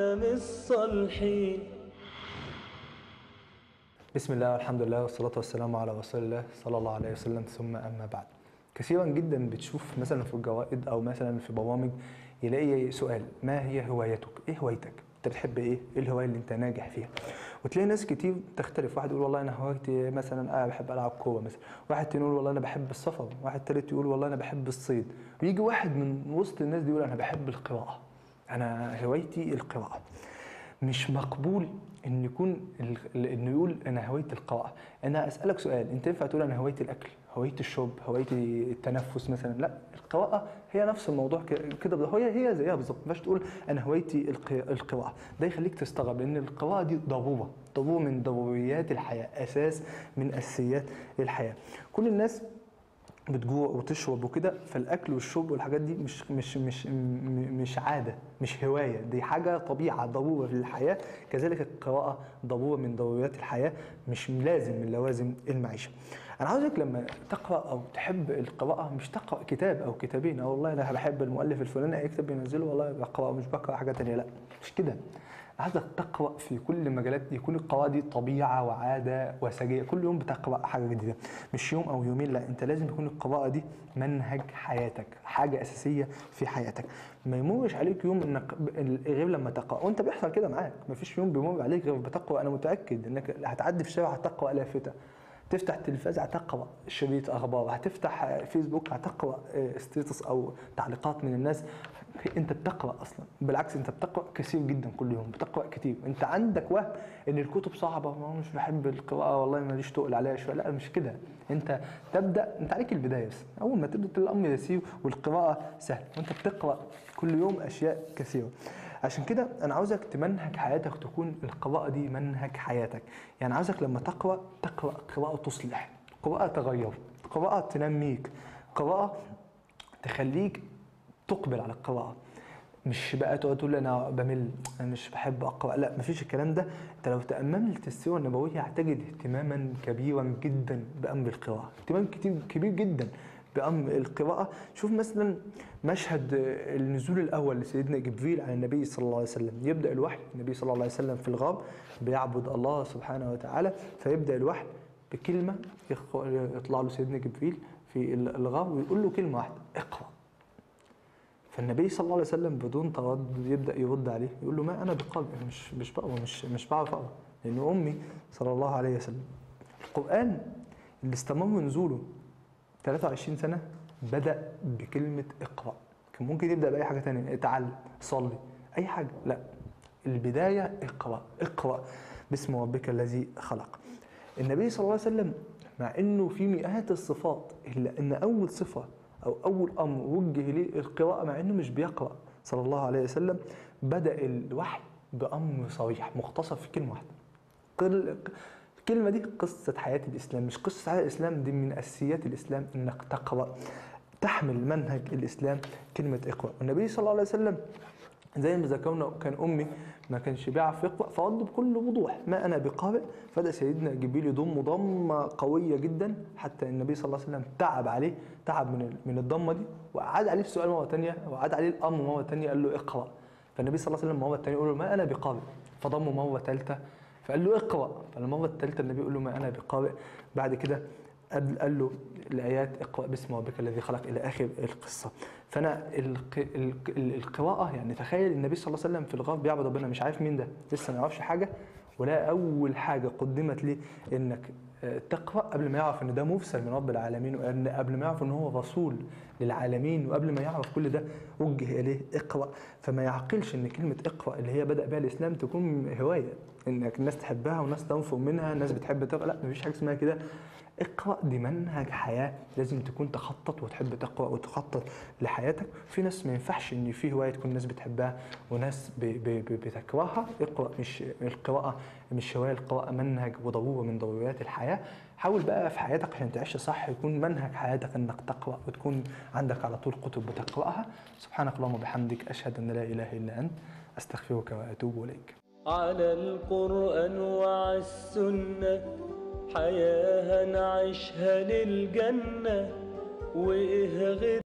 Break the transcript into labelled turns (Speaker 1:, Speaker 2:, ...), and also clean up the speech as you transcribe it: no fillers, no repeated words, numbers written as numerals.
Speaker 1: واحنا من الصالحين.
Speaker 2: بسم الله والحمد لله والصلاة والسلام على رسول الله صلى الله عليه وسلم، ثم أما بعد. كثيرا جدا بتشوف مثلا في الجرائد أو مثلا في برامج يلاقي سؤال: ما هي هوايتك؟ إيه هوايتك؟ أنت بتحب إيه؟ إيه الهواية اللي أنت ناجح فيها؟ وتلاقي ناس كتير تختلف، واحد يقول والله أنا هوايتي مثلا أنا بحب ألعب كورة مثلا، واحد تاني يقول والله أنا بحب السفر، واحد تالت يقول والله أنا بحب الصيد، ويجي واحد من وسط الناس دي يقول أنا بحب القراءة، أنا هوايتي القراءة. مش مقبول ان يكون انه يقول انا هوايتي القراءه. انا اسالك سؤال: انت ينفع تقول انا هوايتي الاكل، هوايتي الشرب، هوايتي التنفس مثلا؟ لا، القراءه هي نفس الموضوع كده، هي زيها بالظبط. ما ينفعش تقول انا هوايتي القراءه. ده يخليك تستغرب، لان القراءه دي ضروره من ضروريات الحياه، اساس من اساسيات الحياه. كل الناس بتجوع وتشرب وكده، فالاكل والشرب والحاجات دي مش عاده، مش هوايه، دي حاجه طبيعه ضروره في الحياه. كذلك القراءه ضروره من ضروريات الحياه، مش لازم من لوازم المعيشه. انا عاوزك لما تقرا او تحب القراءه مش تقرا كتاب او كتابين، او والله انا بحب المؤلف الفلاني اي كتاب بينزله والله بقرا، مش بقرا حاجه ثانيه. لا، مش كده. عايزك تقرا في كل مجالات، يكون القراءه دي طبيعه وعاده وسجيه، كل يوم بتقرا حاجه جديده، مش يوم او يومين. لا، انت لازم يكون القراءه دي منهج حياتك، حاجه اساسيه في حياتك. ما يمرش عليك يوم انك غير لما تقرا، وانت بيحصل كده معاك، ما فيش يوم بيمر عليك غير بتقرا. انا متاكد انك هتعدي في الشارع هتقرا لافته، تفتح التلفاز هتقرا شريط اخبار، هتفتح فيسبوك هتقرا ستيتس او تعليقات من الناس. انت بتقرا اصلا، بالعكس انت بتقرا كثير جدا، كل يوم بتقرا كتير. انت عندك وهم ان الكتب صعبه وانا مش بحب القراءه والله ماليش تقل عليها شويه. لا، مش كده. انت تبدا، انت عليك البدايه بس، اول ما تبدا الامر يسير والقراءه سهل، وانت بتقرا كل يوم اشياء كثيره. عشان كده انا عاوزك تمنهج حياتك، تكون القراءه دي منهج حياتك. يعني عاوزك لما تقرا قراءه تصلح، قراءه تغير، قراءه تنميك، قراءه تخليك تقبل على القراءه. مش بقى تقعد تقول انا بمل، انا مش بحب اقرا. لا، مفيش الكلام ده. انت لو تاملت السيره النبويه هتجد اهتماما كبيرا جدا بامر القراءه، اهتمام كبير جدا بامر القراءه. شوف مثلا مشهد النزول الاول لسيدنا جبريل على النبي صلى الله عليه وسلم. يبدا الوحي، النبي صلى الله عليه وسلم في الغار بيعبد الله سبحانه وتعالى، فيبدا الوحي بكلمه، يطلع له سيدنا جبريل في الغار ويقول له كلمه واحده: اقرا. فالنبي صلى الله عليه وسلم بدون تردد يبدا يرد عليه، يقول له: ما انا بقارئ، مش بقرا، مش بعرف اقرا، لان امي صلى الله عليه وسلم. القران اللي استمر نزوله 23 سنه بدا بكلمه اقرا. كان ممكن يبدا باي حاجه ثانيه، اتعلم، صلي، اي حاجه. لا، البدايه اقرا، اقرا باسم ربك الذي خلق. النبي صلى الله عليه وسلم مع انه في مئات الصفات، الا ان اول صفه او اول امر وجه ليه القراءه، مع انه مش بيقرا صلى الله عليه وسلم، بدا الوحي بامر صريح مختصر في كلمه واحده. الكلمه دي قصه حياه الاسلام، مش قصه حياه الاسلام، دي من اساسيات الاسلام انك تقرا، تحمل منهج الاسلام كلمه اقرا. والنبي صلى الله عليه وسلم زي ما ذكرنا كان امي ما كانش بيعرف يقرا، فرد بكل وضوح: ما انا بقارئ. فبدا سيدنا جبريل يضم ضمه قويه جدا، حتى النبي صلى الله عليه وسلم تعب عليه، تعب من الضمه دي، وعاد عليه السؤال مره ثانيه، وعاد عليه الامر مره ثانيه، قال له اقرا. فالنبي صلى الله عليه وسلم مره ثانيه يقول له: ما انا بقارئ. فضمه مره ثالثه، فقال له اقرا. فالمره الثالثه النبي يقول له: ما انا بقارئ. بعد كده قال له الايات: اقرا باسم ربك الذي خلق، الى اخر القصه. فانا القراءه، يعني تخيل النبي صلى الله عليه وسلم في الغار بيعبد ربنا، مش عارف مين ده، لسه ما يعرفش حاجه، ولا اول حاجه قدمت ليه انك تقرا قبل ما يعرف ان ده مرسل من رب العالمين، وقبل ما يعرف ان هو رسول للعالمين، وقبل ما يعرف كل ده وجه اليه اقرا. فما يعقلش ان كلمه اقرا اللي هي بدا بها الاسلام تكون هوايه، انك الناس تحبها والناس تنفر منها، الناس بتحب تقرا. لا، مفيش حاجه اسمها كده. اقرا دي منهج حياه، لازم تكون تخطط وتحب تقرا وتخطط لحياتك. في ناس ما ينفعش ان في هوايه تكون الناس بتحبها وناس بتكرهها. اقرا، مش القراءه مش هوايه، القراءه منهج وضروره من ضروريات الحياه. حاول بقى في حياتك عشان تعيش صح يكون منهج حياتك انك تقرا، وتكون عندك على طول كتب بتقراها. سبحانك اللهم وبحمدك، اشهد ان لا اله الا انت، استغفرك واتوب اليك.
Speaker 1: على القرآن وعلى السنة حياة هنعيشها للجنة، وإيه غير